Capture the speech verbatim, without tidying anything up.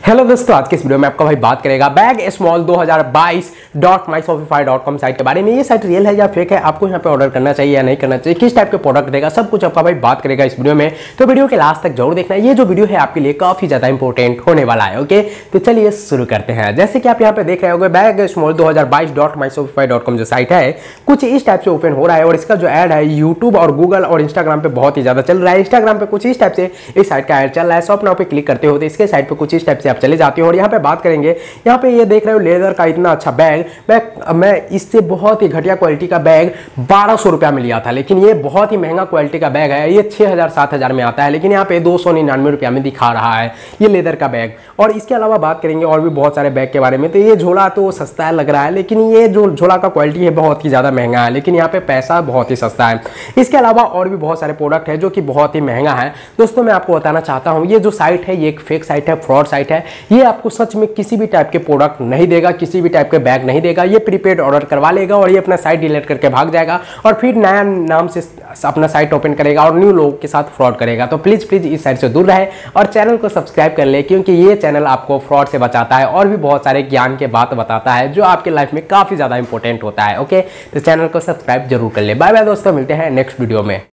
Hello दोस्तों, आज के इस वीडियो में आपका भाई बात करेगा बैग स्मॉल दो हज़ार बाईस dot my Shopify dot com site के बारे में। ये साइट रियल है या फेक है, आपको यहाँ पे ऑर्डर करना चाहिए या नहीं करना चाहिए, किस टाइप के प्रोडक्ट देगा, सब कुछ आपका भाई बात करेगा इस वीडियो में। तो वीडियो के लास्ट तक जरूर देखना, ये जो वीडियो है आपके लिए काफी ज्यादा इंपॉर्टेंट होने वाला है। ओके, तो चलिए शुरू करते हैं। जैसे कि आप यहाँ पे देख रहे होंगे, बैग स्मॉल दो हज़ार बाईस dot my Shopify dot com जो साइट है कुछ इस टाइप से ओपन हो रहा है और इसका जो एड है यूट्यूब और गूगल और इंस्टाग्राम पे बहुत ही ज्यादा चल रहा है। इंस्टाग्राम पे कुछ इस टाइप से इस साइट का एड चल रहा है। शॉप नाउ पे क्लिक करते हो तो इसके साइट पे कुछ इस टाइप से आप चले जाते हो और यहाँ पे बात करेंगे। यहाँ पे ये देख रहे हो लेदर का इतना अच्छा बैग बैग मैं इससे बहुत ही घटिया क्वालिटी का बैग बारह सौ रुपया में लिया था, लेकिन ये बहुत ही महंगा क्वालिटी का बैग है। ये छह हजार सात हजार में आता है, लेकिन यहाँ पे दो सौ निन्यानवे रुपया में दिखा रहा है ये लेदर का बैग। और इसके अलावा बात करेंगे और भी बहुत सारे बैग के बारे में। तो ये झोला तो सस्ता लग रहा है, लेकिन ये जो झोला का क्वालिटी है बहुत ही ज्यादा महंगा है, लेकिन यहाँ पे पैसा बहुत ही सस्ता है। इसके अलावा और भी बहुत सारे प्रोडक्ट है जो कि बहुत ही महंगा है। दोस्तों मैं आपको बताना चाहता हूँ, ये जो साइट है ये एक फेक साइट है, फ्रॉड साइट है। ये आपको सच में किसी भी टाइप के प्रोडक्ट नहीं देगा, किसी भी टाइप के बैग नहीं देगा। ये प्रीपेड ऑर्डर करवा लेगा और ये अपना साइट डिलीट करके भाग जाएगा और फिर नया नाम से अपना साइट ओपन करेगा और न्यू लोगों के साथ फ्रॉड करेगा। तो प्लीज प्लीज इस साइट से दूर रहे और चैनल को सब्सक्राइब कर ले, क्योंकि ये चैनल आपको फ्रॉड से बचाता है और भी बहुत सारे ज्ञान के बात बताता है जो आपके लाइफ में काफी ज्यादा इंपॉर्टेंट होता है। ओके, तो चैनल को सब्सक्राइब जरूर कर ले। बाय बाय दोस्तों, मिलते हैं नेक्स्ट वीडियो में।